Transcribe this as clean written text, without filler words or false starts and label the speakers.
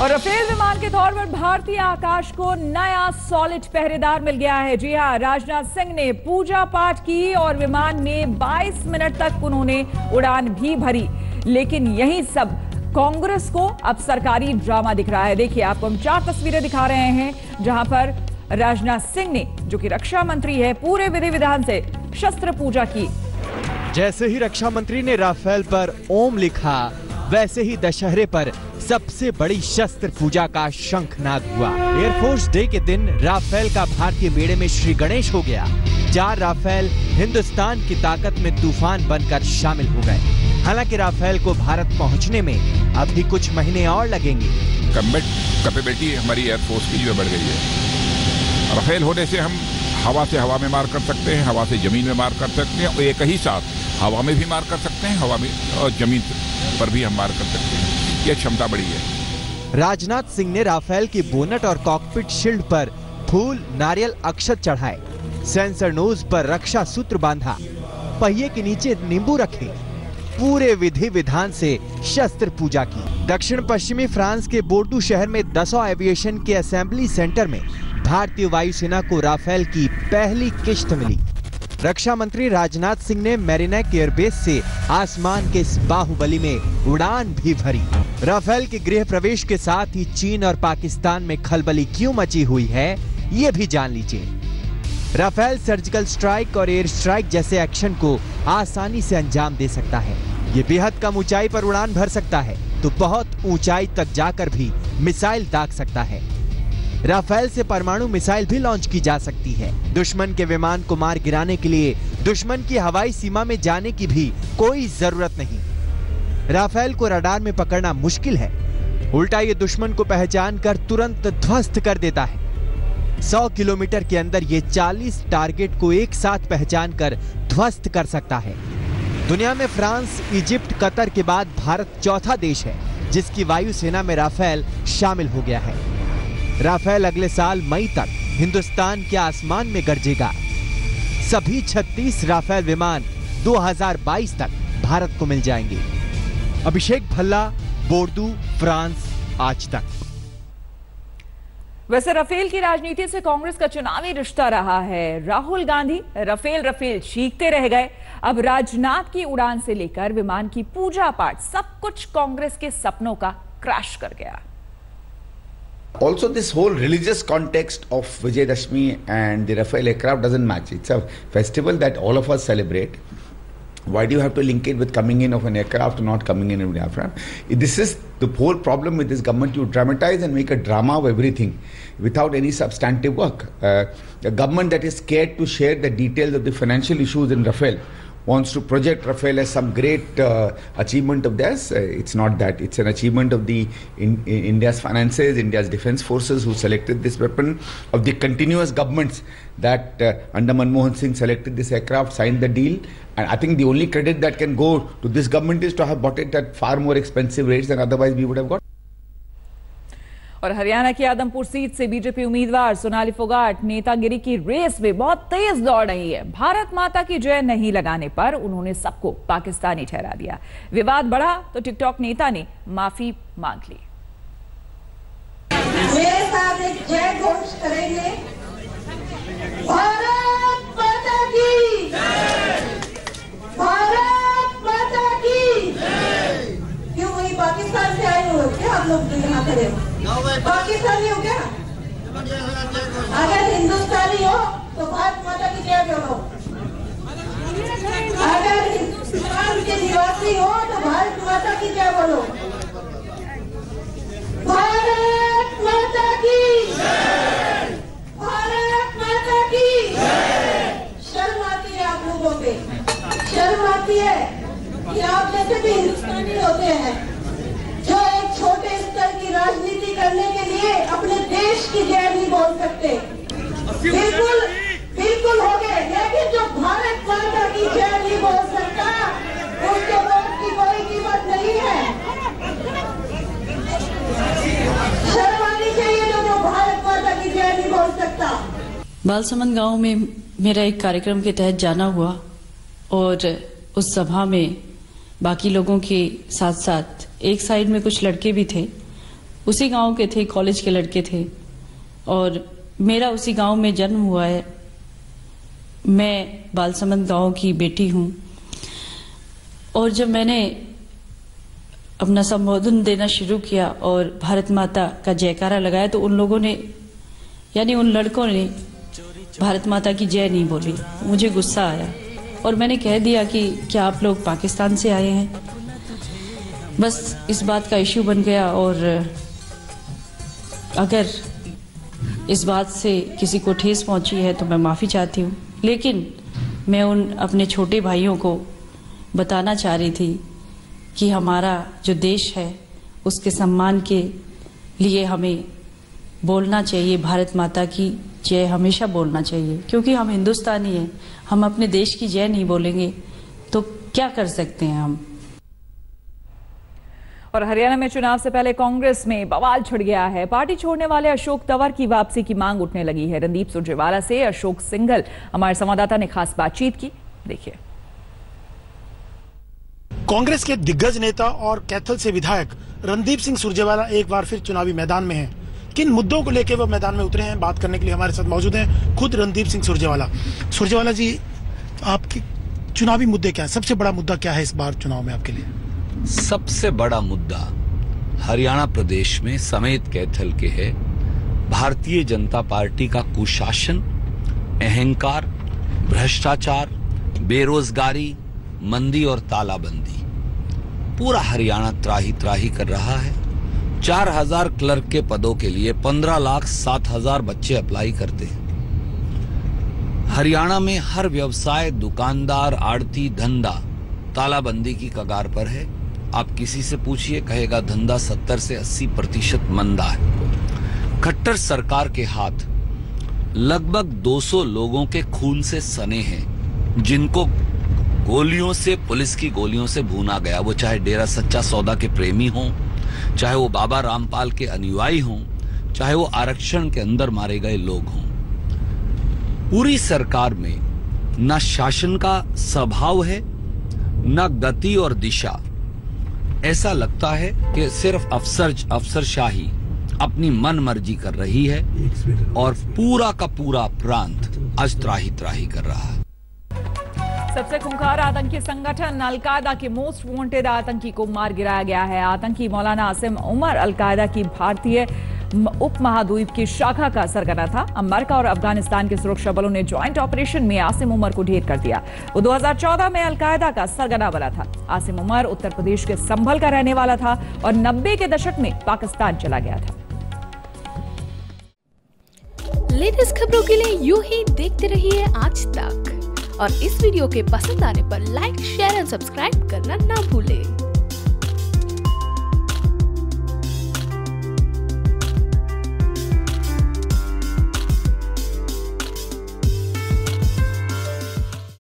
Speaker 1: और राफेल विमान के तौर पर भारतीय आकाश को नया सॉलिड पहरेदार मिल गया है। जी हां, राजनाथ सिंह ने पूजा पाठ की और विमान में 22 मिनट तक उन्होंने उड़ान भी भरी। लेकिन यही सब कांग्रेस को अब सरकारी ड्रामा दिख रहा है। देखिए, आपको हम 4 तस्वीरें दिखा रहे हैं जहां पर राजनाथ सिंह ने, जो कि रक्षा मंत्री है, पूरे विधि विधान से शस्त्र पूजा की।
Speaker 2: जैसे ही रक्षा मंत्री ने राफेल पर ओम लिखा, वैसे ही दशहरे पर सबसे बड़ी शस्त्र पूजा का शंखनाद हुआ। एयरफोर्स डे के दिन राफेल का भारतीय बेड़े में श्री गणेश हो गया। 4 राफेल हिंदुस्तान की ताकत में तूफान बनकर शामिल हो गए। हालांकि राफेल को भारत पहुंचने में अभी कुछ महीने और लगेंगे।
Speaker 3: कैपेबिलिटी हमारी एयरफोर्स की जो बढ़ गई है। राफेल होने से हम हवा से हवा में मार कर सकते हैं, हवा से जमीन में मार कर सकते हैं और एक ही साथ हवा में भी मार कर सकते हैं, हवा में और जमीन पर भी हम मार कर सकते हैं। ये क्षमता बड़ी है।
Speaker 2: राजनाथ सिंह ने राफेल की बोनट और कॉकपिट शील्ड पर फूल, नारियल, अक्षत चढ़ाए। सेंसर नोज पर रक्षा सूत्र बांधा, पहिए के नीचे नींबू रखे, पूरे विधि विधान से शस्त्र पूजा की। दक्षिण पश्चिमी फ्रांस के बोर्डू शहर में दसॉ एविएशन के असेंबली सेंटर में भारतीय वायुसेना को राफेल की पहली किश्त मिली। रक्षा मंत्री राजनाथ सिंह ने मैरिनेक एयरबेस से आसमान के इस बाहुबली में उड़ान भी भरी। राफेल के गृह प्रवेश के साथ ही चीन और पाकिस्तान में खलबली क्यों मची हुई है, ये भी जान लीजिए। राफेल सर्जिकल स्ट्राइक और एयर स्ट्राइक जैसे एक्शन को आसानी से अंजाम दे सकता है। ये बेहद कम ऊंचाई पर उड़ान भर सकता है तो बहुत ऊंचाई तक जाकर भी मिसाइल दाग सकता है। राफेल से परमाणु मिसाइल भी लॉन्च की जा सकती है। दुश्मन के विमान को मार गिराने के लिए दुश्मन की हवाई सीमा में जाने की भी कोई जरूरत नहीं। राफेल को रडार में पकड़ना मुश्किल है, उल्टा ये दुश्मन को पहचान कर तुरंत ध्वस्त कर देता है। 100 किलोमीटर के अंदर ये 40 टारगेट को एक साथ पहचान कर ध्वस्त कर सकता है। दुनिया में फ्रांस, इजिप्ट, कतर के बाद भारत चौथा देश है जिसकी वायुसेना में राफेल शामिल हो गया है। राफेल अगले साल मई तक हिंदुस्तान के आसमान में गरजेगा। सभी 36 राफेल विमान 2022 तक भारत को मिल जाएंगे। अभिषेक भल्ला, बोर्डू, फ्रांस, आज तक।
Speaker 1: वैसे राफेल की राजनीति से कांग्रेस का चुनावी रिश्ता रहा है। राहुल गांधी राफेल राफेल चीखते रह गए। अब राजनाथ की उड़ान से लेकर विमान की पूजा पाठ, सब कुछ कांग्रेस के सपनों का क्रैश कर गया।
Speaker 4: Also, this whole religious context of Vijayadashmi and the Rafale aircraft doesn't match. It's a festival that all of us celebrate. Why do you have to link it with coming in of an aircraft or not coming in of an aircraft? This is the whole problem with this government. You dramatize and make a drama of everything without any substantive work. A government that is scared to share the details of the financial issues in Rafale wants to project Rafale as some great achievement of theirs. It's not that. It's an achievement of the India's finances, India's defense forces who selected this weapon, of the continuous governments that under Manmohan Singh selected this aircraft, signed the deal. And I think the only credit that can go to this government is to have bought it at far more expensive rates than otherwise we would have got.
Speaker 1: और हरियाणा की Adampur seat से BJP उम्मीदवार सोनाली फोगाट नेतागिरी की race में बहुत तेज दौड़ रही है। भारत माता की जय नहीं लगाने पर उन्होंने सबको पाकिस्तानी ठहरा दिया। विवाद बढ़ा तो टिकटॉक नेता ने माफी मांग ली।
Speaker 5: मेरे साथ एक जय घोष करेंगे। भारत माता की जय, भारत माता की जय। क्यों वही पाकिस्तान से आए हो क्या आप लोग यहाँ खड़े हो? पाकिस्तानी हो क्या? अगर हिंदुस्तानी हो तो भारत माता की जय बोलो। अगर हिंदुस्तान के निवासी हो तो भारत माता की जय बोलो। भारत माता की जय, भारत माता की जय। शर्म आती है आप लोगों पे, शर्म आती है कि आप जैसे भी हिंदुस्तानी होते हैं जो एक छोटे स्तर की राजनीति करने के लिए अपने देश की जय नहीं बोल सकते। बिल्कुल बिल्कुल हो गए, लेकिन जो भारत माता की जय नहीं बोल सकता उसके वोट की कोई कीमत नहीं है। शर्म आनी चाहिए जो भारत माता की जय नहीं बोल सकता।
Speaker 6: बालसमंद गांव में मेरा एक कार्यक्रम के तहत जाना हुआ और उस सभा में बाकी लोगों के साथ साथ एक साइड में कुछ लड़के भी थे उसी गांव के थे, कॉलेज के लड़के थे और मेरा उसी गांव में जन्म हुआ है। मैं बालसमंद गांव की बेटी हूं और जब मैंने अपना संबोधन देना शुरू किया और भारत माता का जयकारा लगाया तो उन लोगों ने, यानी उन लड़कों ने भारत माता की जय नहीं बोली। मुझे गुस्सा आया और मैंने कह दिया कि क्या आप लोग पाकिस्तान से आए हैं। बस इस बात का इश्यू बन गया और अगर इस बात से किसी को ठेस पहुंची है तो मैं माफ़ी चाहती हूँ, लेकिन मैं उन अपने छोटे भाइयों को बताना चाह रही थी कि हमारा जो देश है उसके सम्मान के लिए हमें बोलना चाहिए, भारत माता की जय हमेशा बोलना चाहिए, क्योंकि हम हिंदुस्तानी हैं। हम अपने देश की जय नहीं बोलेंगे तो क्या कर सकते हैं हम।
Speaker 1: और हरियाणा में चुनाव से पहले कांग्रेस में बवाल छिड़ गया है। पार्टी छोड़ने वाले अशोक तंवर की वापसी की मांग उठने लगी है। रणदीप सुरजेवाला से अशोक सिंघल, हमारे संवाददाता ने खास बातचीत की, देखिए।
Speaker 7: कांग्रेस के दिग्गज नेता और कैथल से विधायक रणदीप सिंह सुरजेवाला एक बार फिर चुनावी मैदान में हैं। किन मुद्दों को लेकर वो मैदान में उतरे हैं, बात करने के लिए हमारे साथ मौजूद हैं खुद रणदीप सिंह सुरजेवाला। सुरजेवाला जी, आपके चुनावी मुद्दे क्या है? सबसे बड़ा मुद्दा क्या है इस बार चुनाव में आपके लिए?
Speaker 8: सबसे बड़ा मुद्दा हरियाणा प्रदेश में समेत कैथल के है भारतीय जनता पार्टी का कुशासन, अहंकार, भ्रष्टाचार, बेरोजगारी, मंदी और तालाबंदी। पूरा हरियाणा त्राही त्राही कर रहा है। 4000 क्लर्क के पदों के लिए 15,07,000 बच्चे अप्लाई करते हैं। हरियाणा में हर व्यवसाय, दुकानदार, आड़ती, धंधा तालाबंदी की कगार पर है। आप किसी से पूछिए, कहेगा धंधा 70 से 80% मंदा है। खट्टर सरकार के हाथ लगभग 200 लोगों के खून से सने हैं, जिनको गोलियों से, पुलिस की गोलियों से भूना गया। वो चाहे डेरा सच्चा सौदा के प्रेमी हों, चाहे वो बाबा रामपाल के अनुयायी हों, चाहे वो आरक्षण के अंदर मारे गए लोग हों। पूरी सरकार में न शासन का स्वभाव है, न गति और दिशा। ऐसा लगता है कि सिर्फ अफसरशाही अपनी मन मर्जी कर रही है और पूरा का पूरा प्रांत आज त्राही त्राही कर रहा है।
Speaker 1: सबसे खूंखार आतंकी संगठन अलकायदा के मोस्ट वांटेड आतंकी को मार गिराया गया है। आतंकी मौलाना आसिम उमर अलकायदा की भारतीय उपमहाद्वीप की शाखा का सरगना था। अमेरिका और अफगानिस्तान के सुरक्षा बलों ने ज्वाइंट ऑपरेशन में आसिम उमर को ढेर कर दिया। वो 2014 में अलकायदा का सरगना बना था। आसिम उमर उत्तर प्रदेश के संभल का रहने वाला था और 90 के दशक में पाकिस्तान चला गया था।
Speaker 9: लेटेस्ट खबरों के लिए यूं ही देखते रहिए आज तक और इस वीडियो के पसंद आने पर लाइक, शेयर एंड सब्सक्राइब करना ना भूलें।